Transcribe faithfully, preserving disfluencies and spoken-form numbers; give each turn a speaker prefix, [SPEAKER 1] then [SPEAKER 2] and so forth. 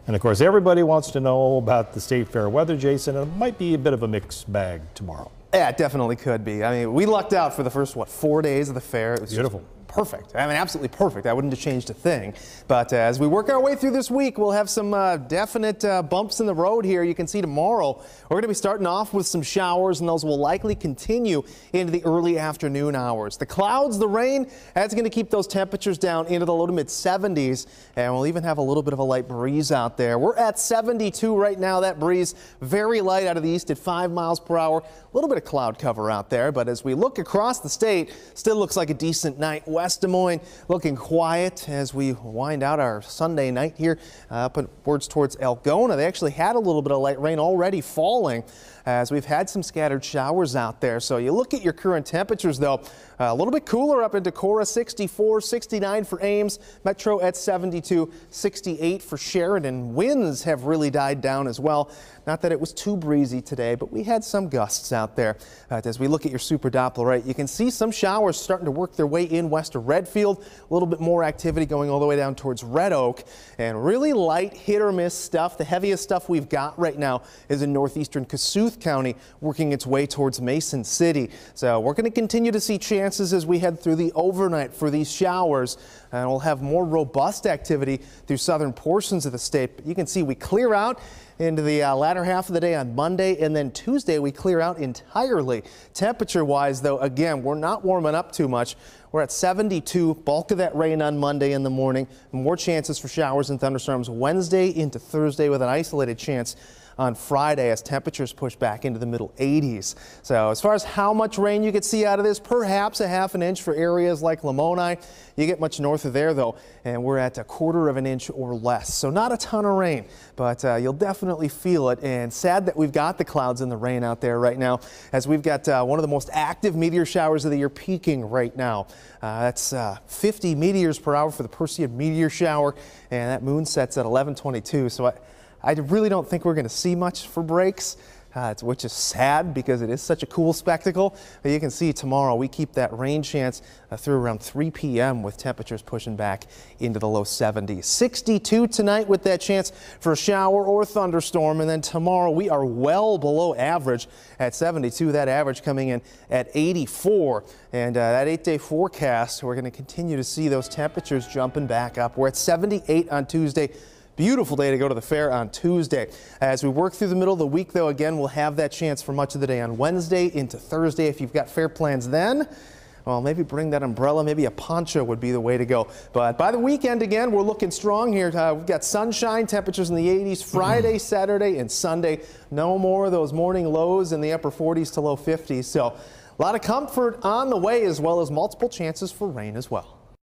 [SPEAKER 1] And of course, everybody wants to know about the State Fair weather, Jason. It might be a bit of a mixed bag tomorrow.
[SPEAKER 2] Yeah, it definitely could be. I mean, we lucked out for the first, what, four days of the fair. It was
[SPEAKER 1] beautiful.
[SPEAKER 2] Perfect. I mean, absolutely perfect. I wouldn't have changed a thing. But uh, as we work our way through this week, we'll have some uh, definite uh, bumps in the road here. You can see tomorrow we're going to be starting off with some showers, and those will likely continue into the early afternoon hours. The clouds, the rain, that's going to keep those temperatures down into the low to mid seventies, and we'll even have a little bit of a light breeze out there. We're at seventy-two right now. That breeze very light out of the east at five miles per hour. A little bit of cloud cover out there, but as we look across the state, still looks like a decent night. West Des Moines looking quiet as we wind out our Sunday night here uh, up upwards towards Algona. They actually had a little bit of light rain already falling as we've had some scattered showers out there. So you look at your current temperatures, though, uh, a little bit cooler up in Decorah, sixty-four, sixty-nine for Ames, Metro at seventy-two, sixty-eight for Sheridan. Winds have really died down as well. Not that it was too breezy today, but we had some gusts out there. Uh, as we look at your Super Doppler, right, you can see some showers starting to work their way in west of Redfield. A little bit more activity going all the way down towards Red Oak, and really light hit or miss stuff. The heaviest stuff we've got right now is in northeastern Kossuth County, working its way towards Mason City. So we're going to continue to see chances as we head through the overnight for these showers, and we'll have more robust activity through southern portions of the state. But you can see we clear out into the uh, latter half of the day on Monday, and then Tuesday we clear out entirely. Temperature wise, though, again, we're not warming up too much. We're at seventy-two, bulk of that rain on Monday in the morning. More chances for showers and thunderstorms Wednesday into Thursday, with an isolated chance on Friday as temperatures push back into the middle eighties. So as far as how much rain you could see out of this, perhaps a half an inch for areas like Lamoni. You get much north of there, though, and we're at a quarter of an inch or less. So not a ton of rain, but uh, you'll definitely feel it. And sad that we've got the clouds and the rain out there right now, as we've got uh, one of the most active meteor showers of the year peaking right now. Uh, that's uh, fifty meteors per hour for the Perseid meteor shower, and that moon sets at eleven twenty-two. So I, I really don't think we're going to see much for breaks, uh, which is sad because it is such a cool spectacle. But you can see tomorrow we keep that rain chance uh, through around three p m with temperatures pushing back into the low seventies. sixty-two tonight with that chance for a shower or thunderstorm. And then tomorrow we are well below average at seventy-two. That average coming in at eighty-four. And uh, that eight-day forecast, we're going to continue to see those temperatures jumping back up. We're at seventy-eight on Tuesday. Beautiful day to go to the fair on Tuesday. As we work through the middle of the week, though, again, we'll have that chance for much of the day on Wednesday into Thursday. If you've got fair plans then, well, maybe bring that umbrella. Maybe a poncho would be the way to go. But by the weekend, again, we're looking strong here. Uh, we've got sunshine, temperatures in the eighties Friday, Saturday, and Sunday. No more of those morning lows in the upper forties to low fifties. So a lot of comfort on the way, as well as multiple chances for rain as well.